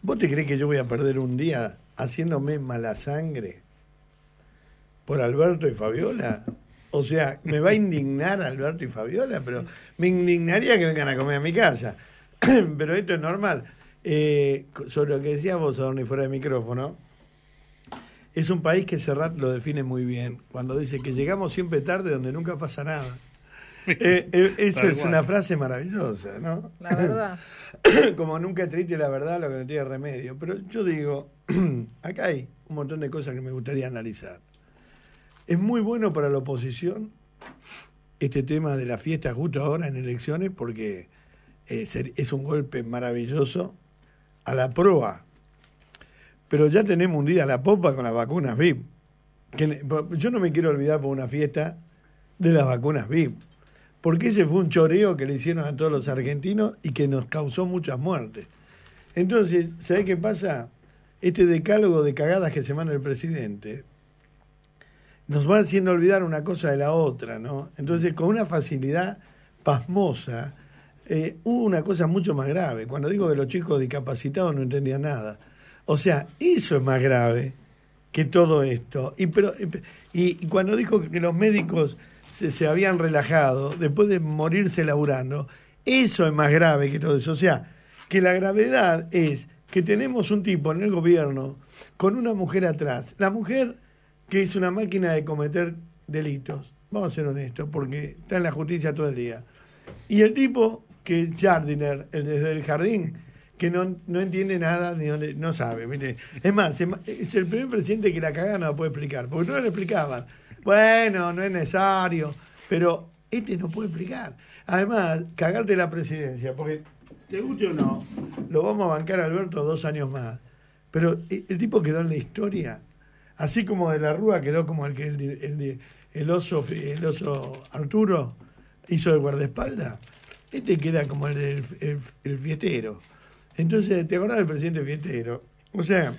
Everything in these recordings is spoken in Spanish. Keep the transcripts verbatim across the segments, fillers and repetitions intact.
¿Vos te creés que yo voy a perder un día haciéndome mala sangre por Alberto y Fabiola? O sea, me va a indignar Alberto y Fabiola, pero me indignaría que vengan a comer a mi casa. Pero esto es normal. Eh, sobre lo que decías vos, Adorni, fuera de micrófono, es un país que Serrat lo define muy bien, cuando dice que llegamos siempre tarde donde nunca pasa nada. Eh, eh, esa es una frase maravillosa, ¿no? La verdad. Como nunca es triste la verdad, lo que no tiene remedio. Pero yo digo, acá hay un montón de cosas que me gustaría analizar. Es muy bueno para la oposición este tema de la fiesta justo ahora en elecciones porque eh, es un golpe maravilloso a la proa. Pero ya tenemos un día a la popa con las vacunas V I P. Que, yo no me quiero olvidar por una fiesta de las vacunas V I P. Porque ese fue un choreo que le hicieron a todos los argentinos y que nos causó muchas muertes. Entonces, ¿sabés qué pasa? Este decálogo de cagadas que se manda el presidente nos va haciendo olvidar una cosa de la otra, ¿no? Entonces, con una facilidad pasmosa, eh, hubo una cosa mucho más grave. Cuando digo que los chicos discapacitados no entendían nada. O sea, eso es más grave que todo esto. Y, pero, y, y cuando dijo que los médicos se, se habían relajado después de morirse laburando, eso es más grave que todo eso. O sea, que la gravedad es que tenemos un tipo en el gobierno con una mujer atrás. La mujer que es una máquina de cometer delitos, vamos a ser honestos, porque está en la justicia todo el día. Y el tipo que es Jardiner, el desde el jardín, que no, no entiende nada, ni dónde, no sabe. ¿Viste? Es más, es el primer presidente que la cagada no la puede explicar, porque no le explicaban. Bueno, no es necesario, pero este no puede explicar. Además, cagarte la presidencia, porque te guste o no, lo vamos a bancar a Alberto dos años más. Pero el, el tipo quedó en la historia. Así como de la Rúa quedó como el que el, el, el, oso, el oso Arturo hizo de guardaespaldas, este queda como el, el, el, el fiestero. Entonces, ¿te acordás del presidente fiestero? O sea,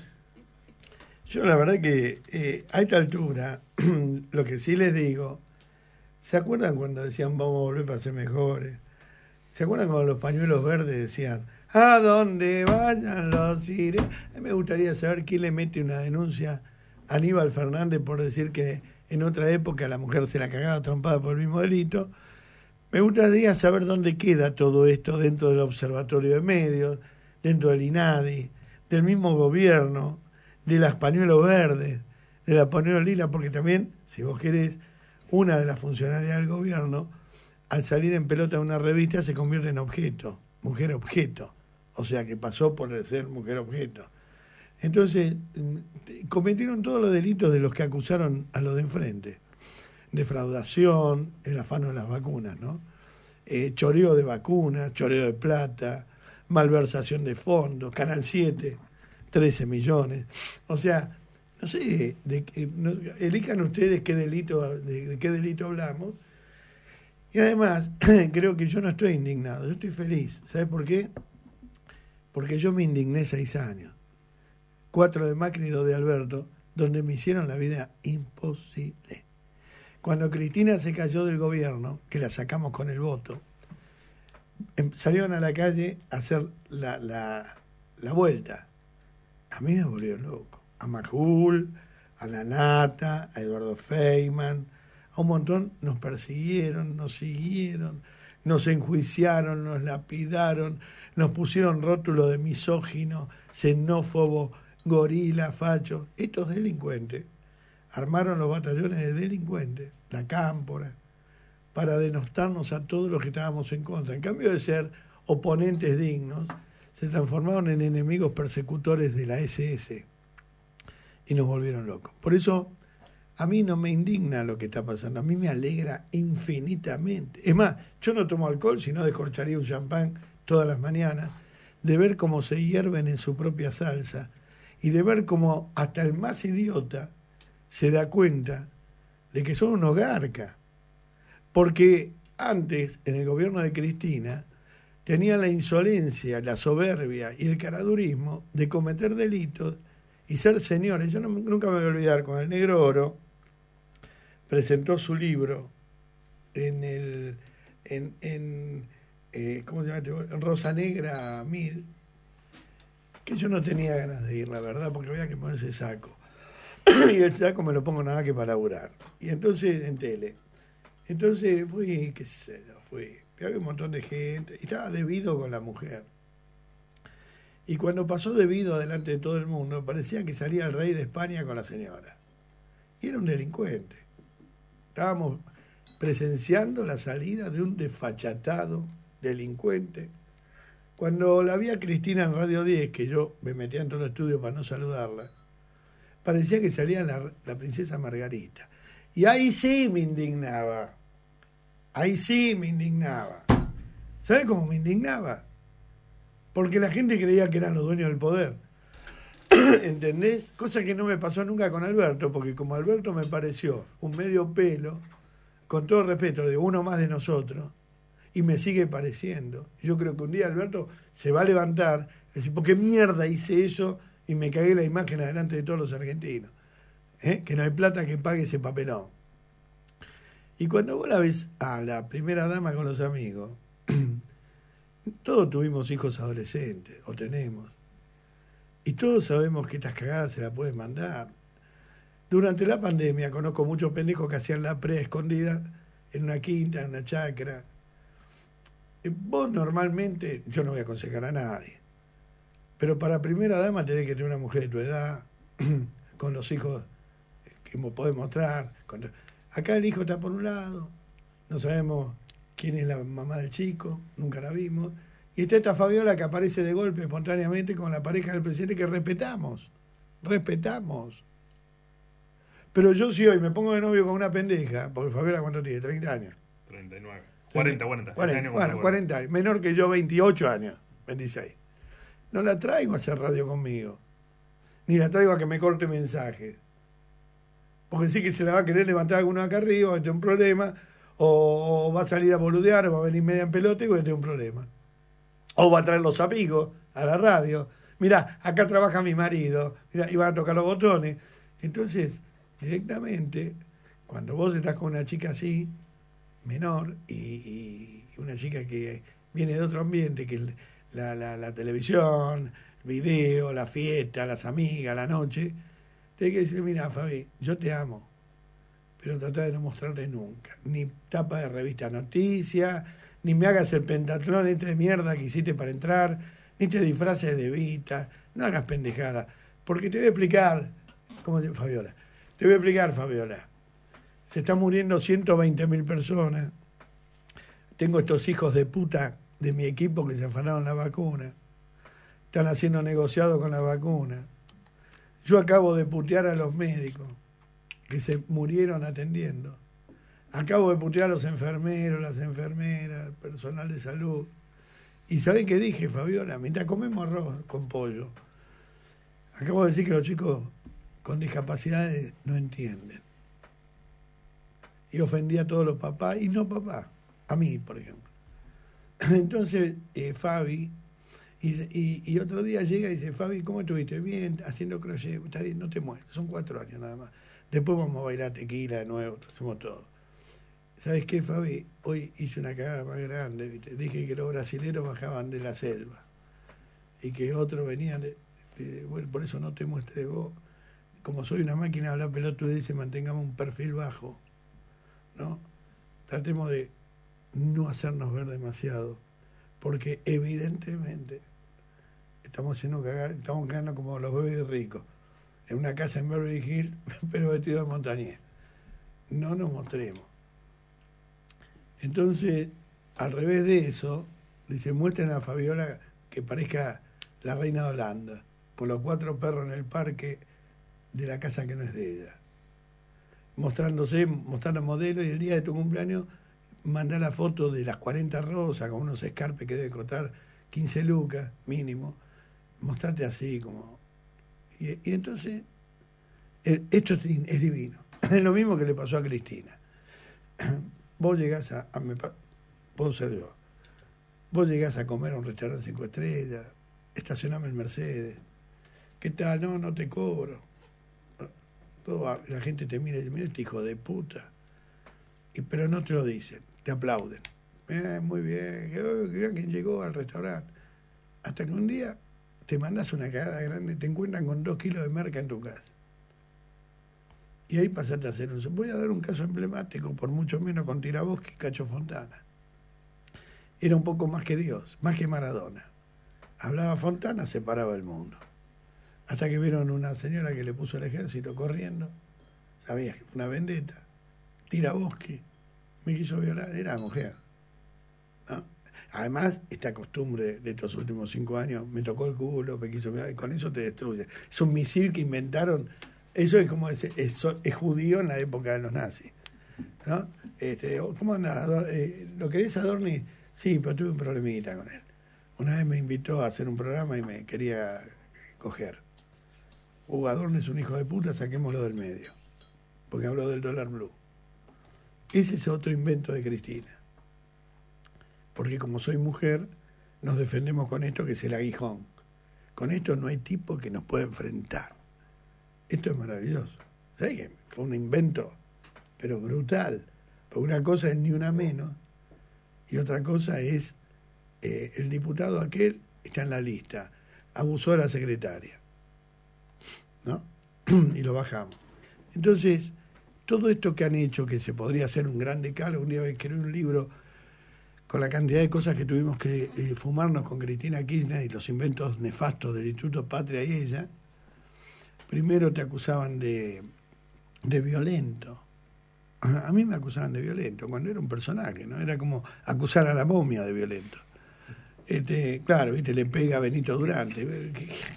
yo la verdad que eh, a esta altura, lo que sí les digo, ¿se acuerdan cuando decían vamos a volver para ser mejores? ¿Se acuerdan cuando los pañuelos verdes decían a dónde vayan los iré? A mí me gustaría saber quién le mete una denuncia a Aníbal Fernández por decir que en otra época la mujer se la cagaba trompada por el mismo delito. Me gustaría saber dónde queda todo esto dentro del Observatorio de Medios, dentro del INADI, del mismo gobierno, de las pañuelos verdes, de la pañuelos lila, porque también, si vos querés, una de las funcionarias del gobierno, al salir en pelota de una revista, se convierte en objeto, mujer objeto. O sea, que pasó por ser mujer objeto. Entonces, cometieron todos los delitos de los que acusaron a los de enfrente. Defraudación, el afano de las vacunas, ¿no? Eh, choreo de vacunas, choreo de plata, malversación de fondos, Canal siete, trece millones. O sea, no sé, de, de, no, elijan ustedes qué delito, de, de qué delito hablamos. Y además, creo que yo no estoy indignado, yo estoy feliz. ¿Sabes por qué? Porque yo me indigné seis años. Cuatro de Macri y dos de Alberto, donde me hicieron la vida imposible. Cuando Cristina se cayó del gobierno, que la sacamos con el voto, salieron a la calle a hacer la, la, la vuelta. A mí me volvió loco. A Majul, a La Nata, a Eduardo Feynman, a un montón nos persiguieron, nos siguieron, nos enjuiciaron, nos lapidaron, nos pusieron rótulo de misógino, xenófobo, gorila, facho. Estos delincuentes armaron los batallones de delincuentes, la Cámpora, para denostarnos a todos los que estábamos en contra. En cambio de ser oponentes dignos, se transformaron en enemigos persecutores de la ese ese y nos volvieron locos. Por eso, a mí no me indigna lo que está pasando, a mí me alegra infinitamente. Es más, yo no tomo alcohol, sino descorcharía un champán todas las mañanas, de ver cómo se hierven en su propia salsa y de ver cómo hasta el más idiota se da cuenta de que son unos garcas. Porque antes, en el gobierno de Cristina, tenían la insolencia, la soberbia y el caradurismo de cometer delitos y ser señores. Yo no, nunca me voy a olvidar, cuando el Negro Oro presentó su libro en el en, en eh, ¿cómo se llama? En Rosa Negra mil, que yo no tenía ganas de ir, la verdad, porque había que ponerse saco. Y el saco me lo pongo nada que para laburar. Y entonces, en tele. Entonces fui, qué sé yo, fui. Había un montón de gente. Y estaba debido con la mujer. Y cuando pasó debido delante de todo el mundo, parecía que salía el rey de España con la señora. Y era un delincuente. Estábamos presenciando la salida de un desfachatado delincuente. Cuando la vi a Cristina en Radio diez, que yo me metía en todo el estudio para no saludarla, parecía que salía la, la princesa Margarita. Y ahí sí me indignaba. Ahí sí me indignaba. ¿Sabes cómo me indignaba? Porque la gente creía que eran los dueños del poder. ¿Entendés? Cosa que no me pasó nunca con Alberto, porque como Alberto me pareció un medio pelo, con todo respeto, de uno más de nosotros, y me sigue pareciendo. Yo creo que un día Alberto se va a levantar y decir, ¿por qué mierda hice eso y me cagué la imagen adelante de todos los argentinos? ¿Eh? Que no hay plata que pague ese papelón. Y cuando vos la ves a la primera dama con los amigos, todos tuvimos hijos adolescentes, o tenemos, y todos sabemos que estas cagadas se las pueden mandar. Durante la pandemia conozco muchos pendejos que hacían la pre escondida en una quinta, en una chacra. Vos normalmente, yo no voy a aconsejar a nadie, pero para primera dama tenés que tener una mujer de tu edad, con los hijos que podés mostrar. Con... Acá el hijo está por un lado, no sabemos quién es la mamá del chico, nunca la vimos, y está esta Fabiola que aparece de golpe espontáneamente con la pareja del presidente que respetamos, respetamos. Pero yo si hoy me pongo de novio con una pendeja, porque Fabiola ¿cuánto tiene? treinta años. treinta y nueve. cuarenta, cuarenta. cuarenta, bueno, cuarenta años, menor que yo, veintiocho años, veintiséis. No la traigo a hacer radio conmigo, ni la traigo a que me corte mensajes, porque sí que se la va a querer levantar alguno acá arriba, va a tener un problema, o va a salir a boludear, o va a venir media en pelota y va a tener un problema. O va a traer los amigos a la radio. Mirá, acá trabaja mi marido, mirá, y van a tocar los botones. Entonces, directamente, cuando vos estás con una chica así, menor, y, y una chica que viene de otro ambiente, que la, la, la televisión, el video, la fiesta, las amigas, la noche, tenés que decir, mira, Fabi, yo te amo, pero trata de no mostrarle nunca, ni tapa de revista Noticias, ni me hagas el pentatlón este de mierda que hiciste para entrar, ni te disfraces de Vita, no hagas pendejada, porque te voy a explicar, ¿cómo se llama Fabiola? Te voy a explicar, Fabiola. Se están muriendo ciento veinte mil personas. Tengo estos hijos de puta de mi equipo que se afanaron la vacuna. Están haciendo negociado con la vacuna. Yo acabo de putear a los médicos que se murieron atendiendo. Acabo de putear a los enfermeros, las enfermeras, el personal de salud. ¿Y sabés qué dije, Fabiola? Mientras comemos arroz con pollo. Acabo de decir que los chicos con discapacidades no entienden. Y ofendí a todos los papás, y no papás, a mí, por ejemplo. Entonces, eh, Fabi, y, y, y otro día llega y dice, Fabi, ¿cómo estuviste? Bien, haciendo crochet, está bien, no te muestres, son cuatro años nada más. Después vamos a bailar tequila de nuevo, hacemos todo. ¿Sabes qué, Fabi? Hoy hice una cagada más grande, ¿viste? Dije que los brasileros bajaban de la selva y que otros venían de, de, bueno, por eso no te muestres vos. Como soy una máquina de hablar pelotudeces, mantengamos un perfil bajo, ¿no? Tratemos de no hacernos ver demasiado, porque evidentemente estamos haciendo cagar, estamos cagando como los bebés ricos, en una casa en Beverly Hills, pero vestido de montañés. No nos mostremos. Entonces, al revés de eso, dice, muestren a Fabiola que parezca la reina de Holanda, con los cuatro perros en el parque de la casa que no es de ella. Mostrándose, mostrando modelos, y el día de tu cumpleaños mandar la foto de las cuarenta rosas con unos escarpes que debe costar quince lucas mínimo. Mostrarte así como... Y, y entonces, el, esto es, es divino. Es lo mismo que le pasó a Cristina. Vos llegás a... a me, puedo ser yo. Vos llegás a comer a un restaurante cinco estrellas, estacioname el Mercedes. ¿Qué tal? No, no te cobro. Todo, la gente te mira y dice, mira este hijo de puta. Y, pero no te lo dicen, te aplauden. Eh, muy bien, que quién llegó al restaurante. Hasta que un día te mandas una cagada grande, te encuentran con dos kilos de merca en tu casa. Y ahí pasaste a ser un... Voy a dar un caso emblemático, por mucho menos con Tiraboschi y Cacho Fontana. Era un poco más que Dios, más que Maradona. Hablaba Fontana, separaba el mundo. Hasta que vieron una señora que le puso el ejército corriendo, sabías que fue una vendetta, Tiraboschi, me quiso violar, era mujer, ¿no? Además, esta costumbre de estos últimos cinco años, me tocó el culo, me quiso violar, y con eso te destruye. Es un misil que inventaron, eso es como, es, es, es judío en la época de los nazis, ¿no? Este, ¿cómo andás? Eh, ¿Lo querés, Adorni? Sí, pero tuve un problemita con él. Una vez me invitó a hacer un programa y me quería coger. Hugo Adorni es un hijo de puta, saquémoslo del medio, porque habló del dólar blue. Ese es otro invento de Cristina. Porque como soy mujer, nos defendemos con esto que es el aguijón. Con esto no hay tipo que nos pueda enfrentar. Esto es maravilloso. ¿Sabes qué? Fue un invento, pero brutal. Porque una cosa es ni una menos, y otra cosa es eh, el diputado aquel está en la lista, abusó de la secretaria, ¿no? Y lo bajamos. Entonces, todo esto que han hecho, que se podría hacer un gran decálogo, un día escribí un libro con la cantidad de cosas que tuvimos que eh, fumarnos con Cristina Kirchner y los inventos nefastos del Instituto Patria y ella. Primero te acusaban de, de violento. A mí me acusaban de violento cuando era un personaje, ¿no? Era como acusar a la momia de violento. Este, claro, viste, le pega a Benito Durante.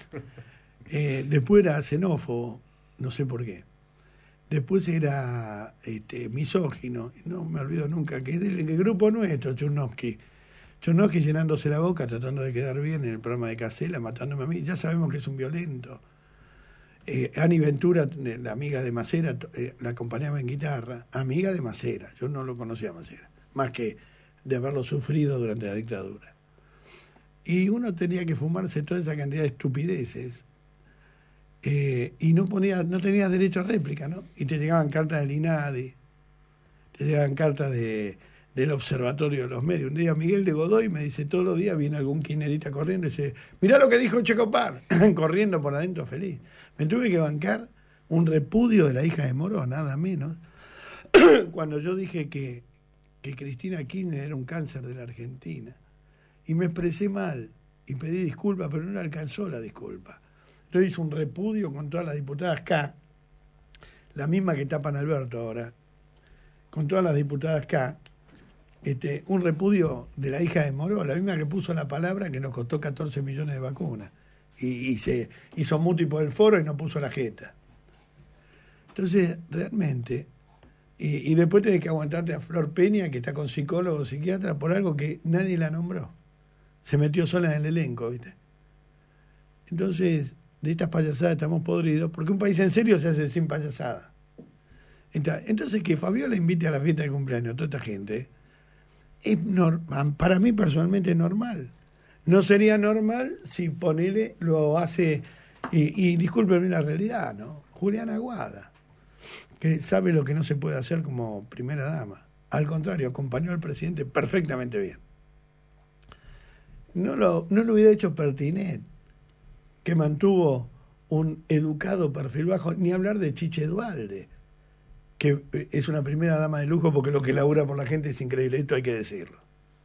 Eh, después era xenófobo, no sé por qué. Después era este, misógino, no me olvido nunca, que es del grupo nuestro, Churnovsky. Churnovsky llenándose la boca, tratando de quedar bien en el programa de Casella, matándome a mí. Ya sabemos que es un violento. Eh, Ani Ventura, la amiga de Macera, eh, la acompañaba en guitarra. Amiga de Macera, yo no lo conocía a Macera, más que de haberlo sufrido durante la dictadura. Y uno tenía que fumarse toda esa cantidad de estupideces. Eh, y no ponía, no tenías derecho a réplica, ¿no? Y te llegaban cartas del INADI, te llegaban cartas de, del Observatorio de los Medios. Un día Miguel de Godoy me dice, todos los días viene algún kirchnerista corriendo y dice, mirá lo que dijo Checopar, corriendo por adentro feliz. Me tuve que bancar un repudio de la hija de Moró, nada menos, cuando yo dije que, que Cristina Kirchner era un cáncer de la Argentina. Y me expresé mal y pedí disculpas, pero no le alcanzó la disculpa. Yo hice un repudio con todas las diputadas K, la misma que tapan Alberto ahora, con todas las diputadas K, este, un repudio de la hija de Moró, la misma que puso la palabra que nos costó catorce millones de vacunas, y, y se hizo muti por el foro y no puso la jeta. Entonces, realmente, y, y después tenés que aguantarte a Flor Peña, que está con psicólogo o psiquiatra, por algo que nadie la nombró. Se metió sola en el elenco, ¿viste? Entonces, de estas payasadas estamos podridos, porque un país en serio se hace sin payasada. Entonces, que Fabiola invite a la fiesta de cumpleaños a toda esta gente, es normal, para mí personalmente es normal. No sería normal si ponele, lo hace, y, y discúlpenme la realidad, ¿no? Juliana Aguada, que sabe lo que no se puede hacer como primera dama. Al contrario, acompañó al presidente perfectamente bien. No lo, no lo hubiera hecho Pertinet, que mantuvo un educado perfil bajo, ni hablar de Chiche Dualde, que es una primera dama de lujo porque lo que labura por la gente es increíble, esto hay que decirlo.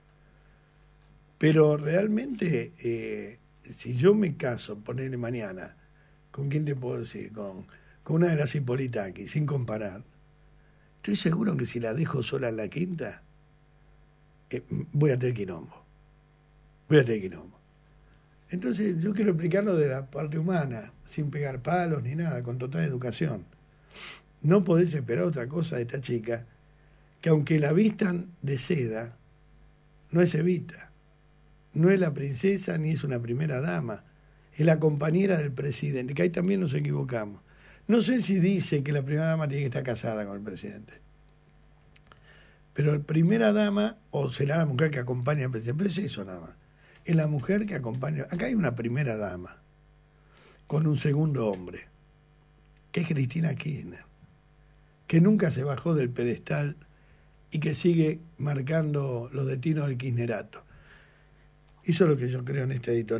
Pero realmente, eh, si yo me caso, ponerle mañana, ¿con quién te puedo decir? Con, con una de las Hipolitaki, sin comparar, estoy seguro que si la dejo sola en la quinta, eh, voy a tener quilombo. Voy a tener quilombo. Entonces yo quiero explicarlo de la parte humana, sin pegar palos ni nada, con total educación. No podés esperar otra cosa de esta chica, que aunque la vistan de seda, no es Evita, no es la princesa ni es una primera dama, es la compañera del presidente, que ahí también nos equivocamos. No sé si dice que la primera dama tiene que estar casada con el presidente, pero la primera dama, o será la mujer que acompaña al presidente, pero es eso nada más. Es la mujer que acompaña. Acá hay una primera dama con un segundo hombre, que es Cristina Kirchner, que nunca se bajó del pedestal y que sigue marcando los destinos del kirchnerato. Eso es lo que yo creo en esta editorial.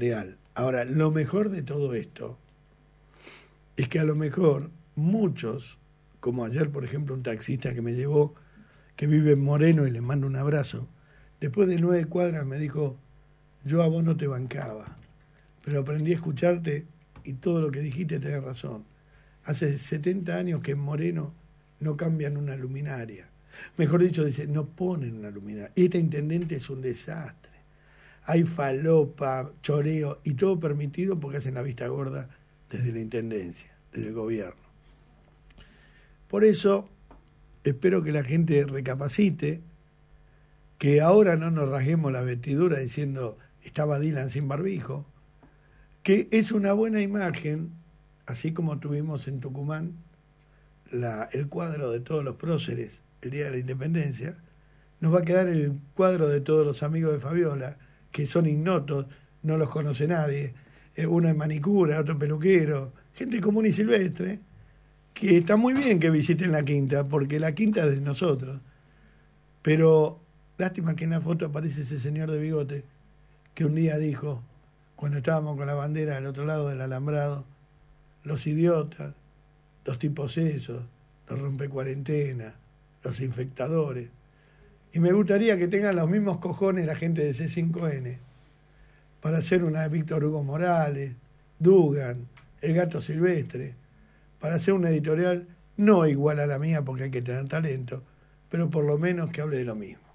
Ahora, lo mejor de todo esto es que a lo mejor muchos, como ayer, por ejemplo, un taxista que me llevó, que vive en Moreno y le mando un abrazo, después de nueve cuadras me dijo, yo a vos no te bancaba, pero aprendí a escucharte y todo lo que dijiste tenés razón. Hace setenta años que en Moreno no cambian una luminaria. Mejor dicho, dice, no ponen una luminaria. Este intendente es un desastre. Hay falopa, choreo y todo permitido porque hacen la vista gorda desde la intendencia, desde el gobierno. Por eso, espero que la gente recapacite, que ahora no nos rasguemos la vestidura diciendo estaba Dylan sin barbijo, que es una buena imagen, así como tuvimos en Tucumán la, el cuadro de todos los próceres el día de la independencia, nos va a quedar el cuadro de todos los amigos de Fabiola, que son ignotos, no los conoce nadie, eh, uno es manicura, otro peluquero, gente común y silvestre, que está muy bien que visiten la quinta, porque la quinta es de nosotros, pero lástima que en la foto aparece ese señor de bigote que un día dijo, cuando estábamos con la bandera al otro lado del alambrado, los idiotas, los tipos esos, los rompecuarentena, los infectadores. Y me gustaría que tengan los mismos cojones la gente de C cinco N para hacer una de Víctor Hugo Morales, Dugan, El Gato Silvestre, para hacer una editorial no igual a la mía porque hay que tener talento, pero por lo menos que hable de lo mismo.